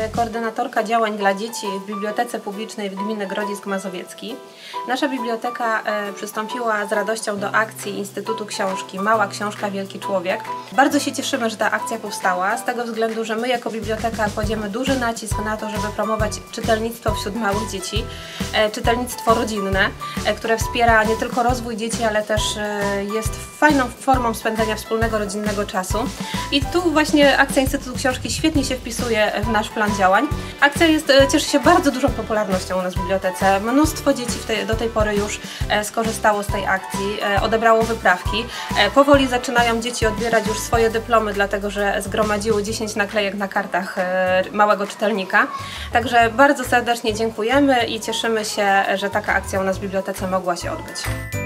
koordynatorka działań dla dzieci w Bibliotece Publicznej w Gminy Grodzisk Mazowiecki. Nasza biblioteka przystąpiła z radością do akcji Instytutu Książki Mała Książka, Wielki Człowiek. Bardzo się cieszymy, że ta akcja powstała, z tego względu, że my jako biblioteka kładziemy duży nacisk na to, żeby promować czytelnictwo wśród małych dzieci, czytelnictwo rodzinne, które wspiera nie tylko rozwój dzieci, ale też jest fajną formą spędzania wspólnego rodzinnego czasu. I tu właśnie akcja Instytutu Książki świetnie się wpisuje w nasz plan działań. Akcja cieszy się bardzo dużą popularnością u nas w bibliotece. Mnóstwo dzieci do tej pory już skorzystało z tej akcji, odebrało wyprawki. Powoli zaczynają dzieci odbierać już swoje dyplomy, dlatego że zgromadziły 10 naklejek na kartach małego czytelnika. Także bardzo serdecznie dziękujemy i cieszymy się, że taka akcja u nas w bibliotece mogła się odbyć.